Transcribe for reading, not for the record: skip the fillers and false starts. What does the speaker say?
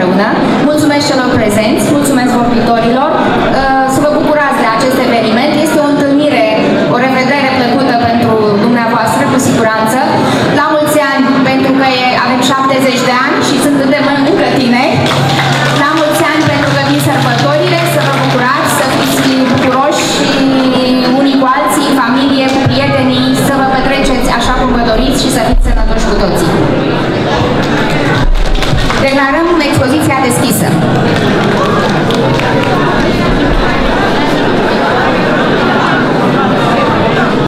împreună. Mulțumesc celor prezenți, mulțumesc vorbitorilor. Să vă bucurați de acest eveniment. Este o întâlnire, o revedere plăcută pentru dumneavoastră, cu siguranță. La mulți ani, pentru că avem 70 de ani și suntem încă tineri. La mulți ani, pentru că vin sărbătorile, să vă bucurați, să fiți bucuroși unii cu alții, familie, cu prietenii, să vă petreceți așa cum vă doriți și să fiți sănătoși cu toții.